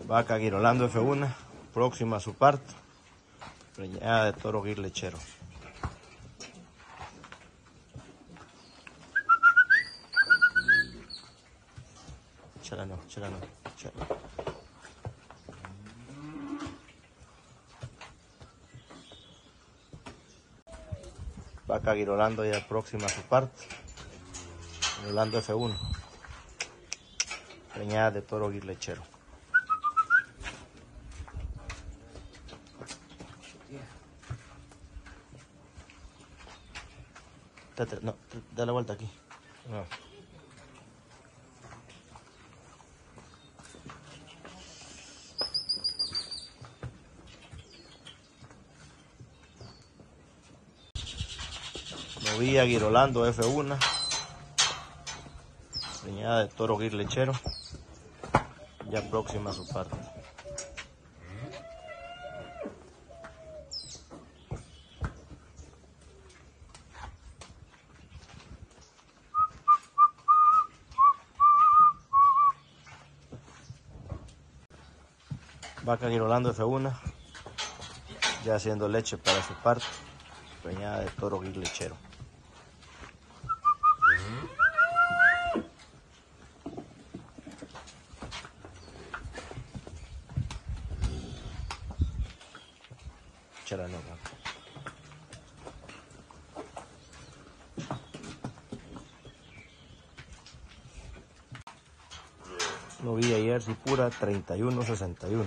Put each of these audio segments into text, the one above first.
Vaca Girolando F1, próxima a su parto, preñada de toro guir lechero. Chala no. Vaca Girolando ya próxima a su parto, Girolando F1, preñada de toro guir lechero. No, da la vuelta aquí. No. Novilla Girolando F1, preñada de toro guir lechero, ya próxima a su parto. Vaca Girolando F1, ya haciendo leche para su parto, preñada de toro guir lechero. Chala no, vaca. Novilla Jersey pura 3161.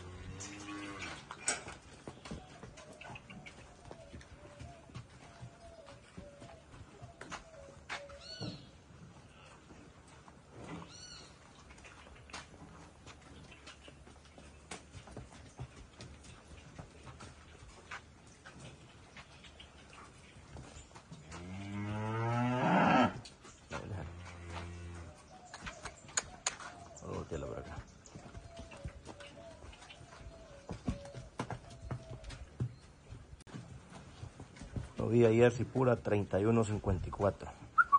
Novilla Jersey pura 3154.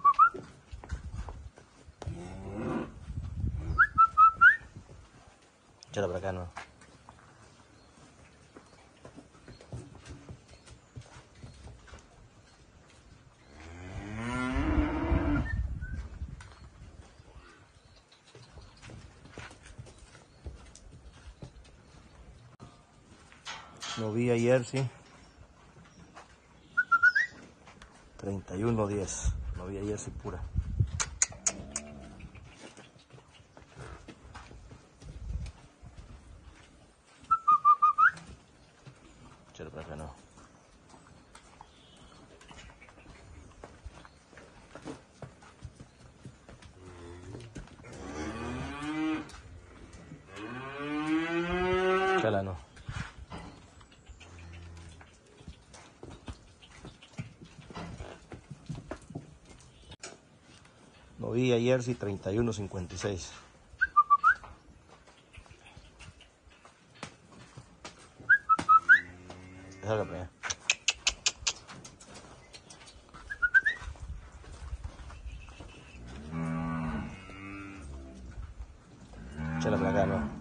Échala para acá, no. Novilla Jersey 3110, Novilla Jersey pura. Échale para acá, no. Chala no. Novilla Jersey 3156. Déjala para allá. Échala para acá, no.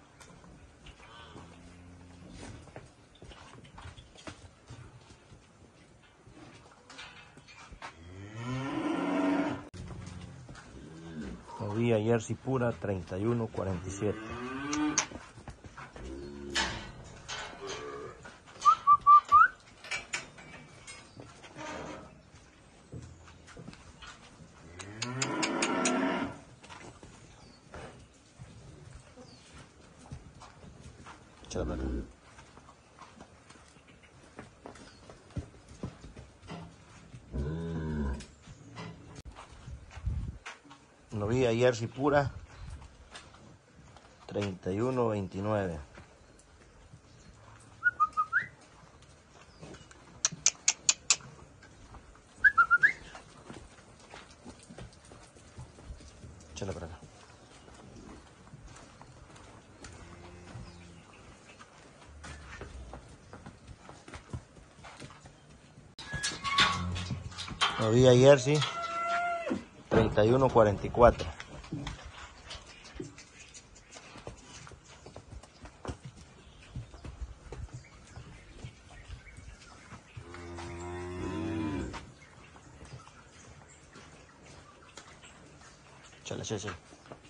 Novilla Jersey pura 3147. Échala para acá. Novilla Jersey pura 3129. Échala para acá. Novilla Jersey 3144. Chala, chala, chala.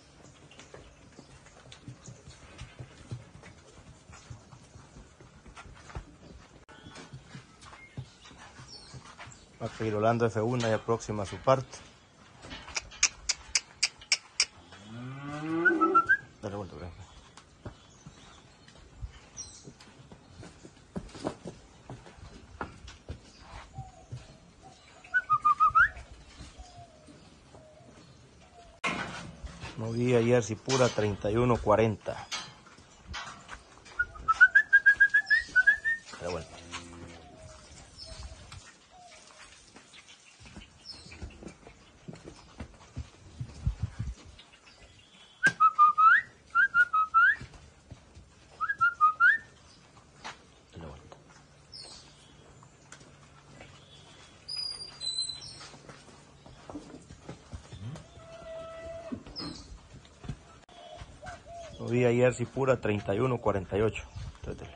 Vaca Girolando F1 ya próxima a su parto. Dale vuelta, por ejemplo. Moví ayer si pura 31.40. Dale vuelta. Lo vi ayer si pura 31.48. Trátele.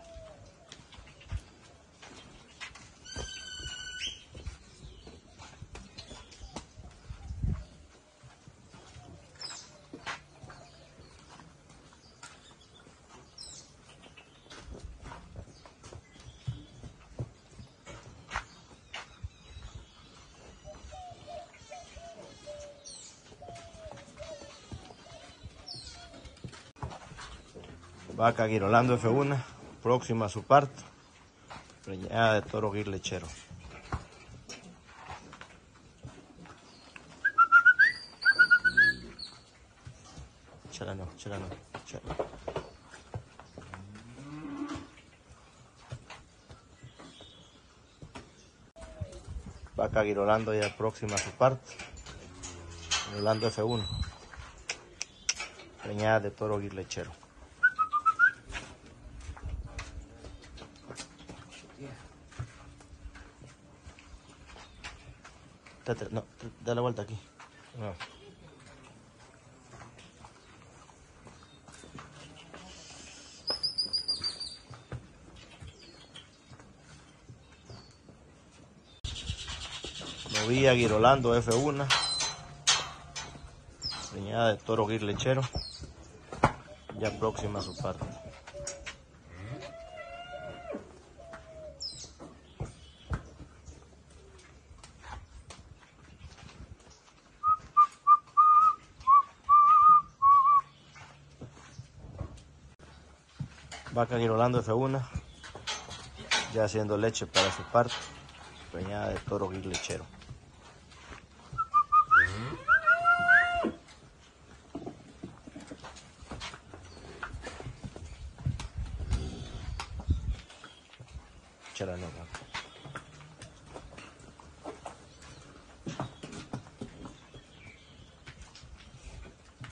Vaca Girolando F1, próxima a su parto, preñada de toro guir lechero. Chala no, chala no, chala. Vaca Girolando ya próxima a su parto, Girolando F1, preñada de toro guir lechero. No, da la vuelta aquí. No. Moví a Girolando F1, preñada de toro guir lechero, ya próxima a su parto. Vaca Girolando F1, ya haciendo leche para su parto, preñada de toro guir lechero. Chala no,